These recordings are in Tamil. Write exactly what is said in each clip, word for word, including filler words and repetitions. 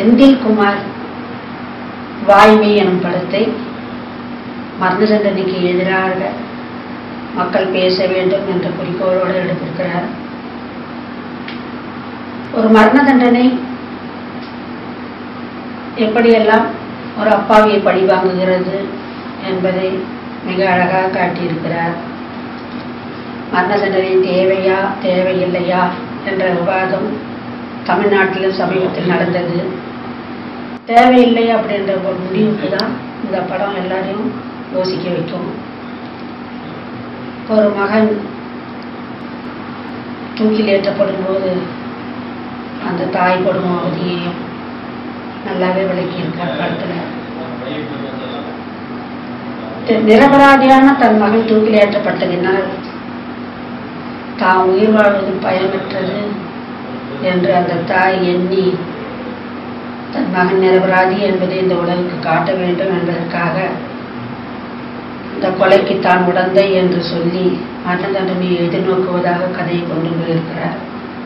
செந்தில்குமார் வாய்மை எனும் படத்தை மரண தண்டனைக்கு எதிராக மக்கள் பேச வேண்டும் என்ற குறிக்கோளோடு எடுத்திருக்கிறார். ஒரு மரண தண்டனை எப்படியெல்லாம் ஒரு அப்பாவியை பழி வாங்குகிறது என்பதை மிக அழகாக காட்டியிருக்கிறார். மரண தண்டனை தேவையா தேவையில்லையா என்ற விவாதம் தமிழ்நாட்டில் சமீபத்தில் நடந்தது. தேவையில்லை அப்படின்ற ஒரு முடிவுக்கு தான் இந்த படம் எல்லாரையும் யோசிக்க வைக்கும். ஒரு மகன் தூக்கில் ஏற்றப்படும் போது அந்த தாய் படும் அவதியையும் நல்லாவே விளக்கியிருக்கார் படத்தில். நிரபராதியான தன் மகன் தூக்கில் ஏற்றப்பட்டதினால் தான் உயிர் வாழ்வது பயனற்றது என்று அந்த தாய் எண்ணி தன் மகன் நிரபராதி என்பதை இந்த உலகுக்கு காட்ட வேண்டும் என்பதற்காக இந்த கொலைக்கு தான் உடந்தை என்று சொல்லி மரண தண்டனையை எதிர்நோக்குவதாக கதையை கொண்டு போயிருக்கிறார்.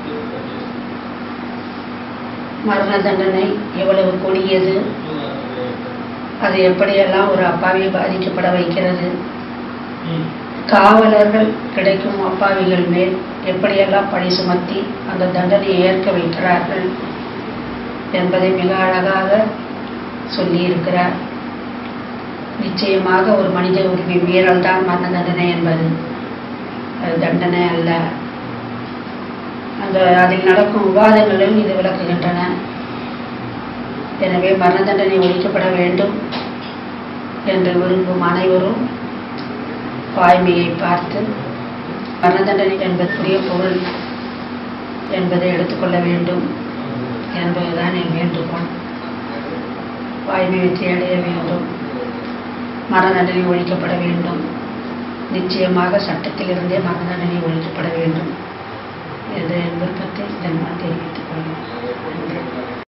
மரண தண்டனை எவ்வளவு கொடியது, அது எப்படியெல்லாம் ஒரு அப்பாவியை பாதிக்கப்பட வைக்கிறது, காவலர்கள் கிடைக்கும் அப்பாவிகள் மேல் எப்படியெல்லாம் பழி சுமத்தி அந்த தண்டனையை ஏற்க வைக்கிறார்கள் என்பதை மிக அழகாக சொல்லியிருக்கிறார். நிச்சயமாக ஒரு மனித உரிமை மீறல் தான் மரண தண்டனை என்பது, அது தண்டனை அல்ல. அந்த அதில் நடக்கும் விவாதங்களும் இது விளக்குகின்றன. எனவே மரண தண்டனை ஒழிக்கப்பட வேண்டும் என்று விரும்பும் அனைவரும் வாய்மையை பார்த்து மரண தண்டனை என்பதற்குரிய பொருள் என்பதை எடுத்துக்கொள்ள வேண்டும் என்பதுதான் என் வேண்டுகோள். வாய்மை வெற்றி அடைய வேண்டும், மரண தண்டனை ஒழிக்கப்பட வேண்டும், நிச்சயமாக சட்டத்திலிருந்தே மரண தண்டனை ஒழிக்கப்பட வேண்டும் என்ற என் விருப்பத்தை இதன் தெரிவித்துக் கொள்கிறேன்.